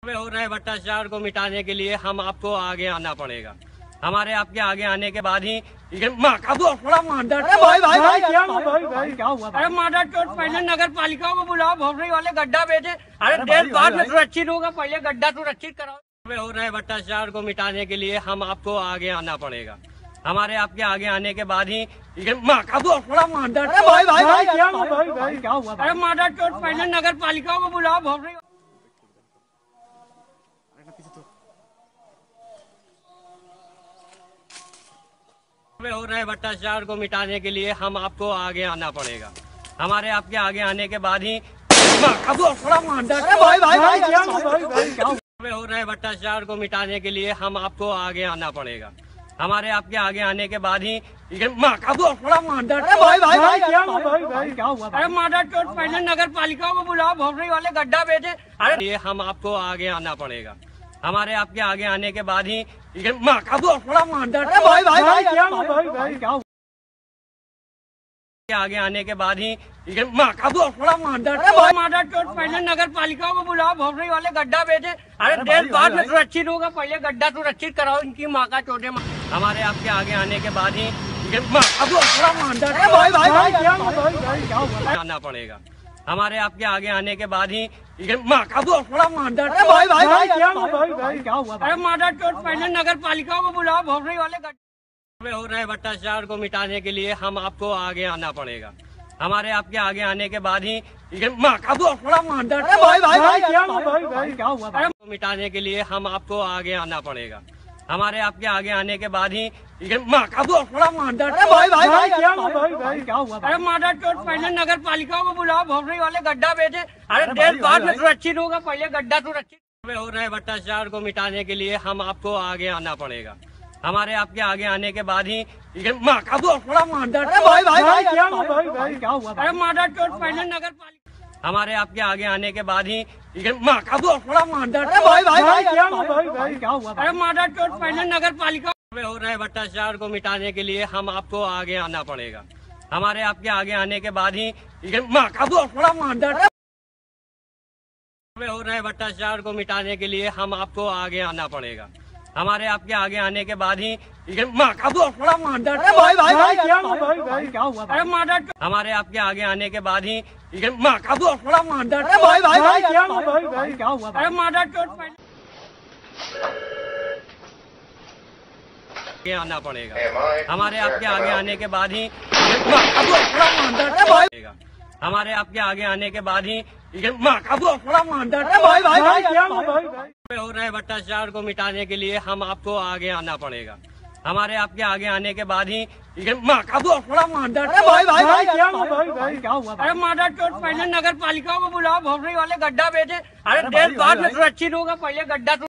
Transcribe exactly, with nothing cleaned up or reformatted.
में हो रहे भ्रष्टाचार को मिटाने के लिए हम आपको आगे आना पड़ेगा। हमारे आपके आगे आने के बाद ही ये माँ का थोड़ा मादर भाई भाई भाई क्या हुआ भाई भाई क्या हुआ? अरे मादर चोट पहले नगर पालिका को बुलाओ, भोसड़ी वाले गड्ढा भेजे। अरे देश बाद में सुरक्षित होगा, पहले गड्ढा सुरक्षित कराओ। में हो रहे भ्रष्टाचार को मिटाने के लिए हम आपको आगे आना पड़ेगा। हमारे आपके आगे आने के बाद ही ये माँ का थोड़ा मादर भाई भाई भाई क्या हुआ भाई भाई क्या हुआ? अरे मादर चोट पहले नगर पालिका को बुलाओ, भोसड़ी में हो रहे भ्रष्टाचार को मिटाने के लिए हम आपको आगे आना पड़ेगा। हमारे आपके आगे आने के बाद ही थोड़ा मादर भाई भाई भाई क्या हुआ भाई भाई क्या हुआ? में हो रहे भ्रष्टाचार को मिटाने के लिए हम आपको आगे आना पड़ेगा। हमारे आपके आगे आने के बाद ही ये माँ का थोड़ा मादर भाई भाई भाई क्या हुआ भाई भाई क्या हुआ? अरे मादर चोट पहले नगर पालिका को बुलाओ, भोसड़ी वाले गड्ढा भेजे। अरे ये हम आपको आगे आना पड़ेगा। हमारे आपके आगे आने के बाद ही ये माँ का थोड़ा मादर भाई भाई भाई क्या हुआ भाई भाई क्या हुआ? आगे आने के बाद ही ये माँ का थोड़ा मादर मादर चोट पहले नगर पालिका को बुलाओ, भोसड़ी वाले गड्ढा भेजे। अरे देश बाद में सुरक्षित होगा, पहले गड्ढा सुरक्षित कराओ। इनकी माँ का चोटे हमारे आपके आगे आने के बाद ही ये माँ का थोड़ा मादर भाई भाई भाई क्या हुआ भाई भाई क्या हुआ? आना पड़ेगा। हमारे आपके आगे आने के बाद ही ये माँ का थोड़ा मादर भाई भाई भाई क्या हुआ भाई भाई क्या हुआ? अरे मादर चोट पहले नगर पालिका को बुलाओ, भोसड़ी वाले गड्ढा में हो रहे भ्रष्टाचार को मिटाने के लिए हम आपको आगे आना पड़ेगा। हमारे आपके आगे आने के बाद ही ये माँ का थोड़ा मादर भाई भाई भाई क्या हुआ भाई भाई क्या हुआ? अरे मिटाने के लिए हम आपको आगे आना पड़ेगा। हमारे आपके आगे आने के बाद ही ये माँ का थोड़ा मादर भाई भाई भाई क्या हुआ भाई भाई क्या हुआ? अरे मादर चोट पहले नगर पालिका को बुलाओ, भोसड़ी वाले गड्ढा भेजे। अरे देश बाद में सुरक्षित होगा, पहले गड्ढा सुरक्षित में हो रहे भ्रष्टाचार को मिटाने के लिए हम आपको आगे आना पड़ेगा। हमारे आपके आगे आने के बाद ही ये माँ का थोड़ा मादर भाई भाई भाई क्या हुआ भाई भाई क्या हुआ? अरे मादर चोट पहले नगर पालिका हमारे आपके आगे आने के बाद ही ये माँ का थोड़ा मादर भाई भाई भाई क्या हुआ भाई भाई क्या हुआ? अरे मादर चोट पहले नगर पालिका में हो रहे भ्रष्टाचार को मिटाने के लिए हम आपको आगे आना पड़ेगा। हमारे आपके आगे आने के बाद ही ये माँ का थोड़ा मादर में हो रहे भ्रष्टाचार को मिटाने के लिए हम आपको आगे आना पड़ेगा। हमारे आपके आगे आने के बाद ही ये माँ का थोड़ा मादर भाई भाई भाई क्या हुआ भाई भाई क्या हुआ? अरे मादर हमारे आपके आगे आने के बाद ही ये माँ का थोड़ा मादर भाई भाई भाई क्या हुआ भाई भाई क्या हुआ? अरे मादर चोट पहले आना पड़ेगा। हमारे आपके आगे आने के बाद ही थोड़ा मादर हमारे आपके आगे आने के बाद ही ये माँ का थोड़ा मादर भाई भाई भाई क्या हुआ भाई भाई? हो रहे भ्रष्टाचार को मिटाने के लिए हम आपको आगे आना पड़ेगा। हमारे आपके आगे आने के बाद ही ये माँ का थोड़ा मादर भाई भाई भाई क्या हुआ भाई भाई क्या हुआ? अरे मादर चोट पहले नगर पालिका को बुलाओ, भोसड़ी वाले गड्ढा भेजे। अरे देश बाद में सुरक्षित होगा, पहले गड्ढा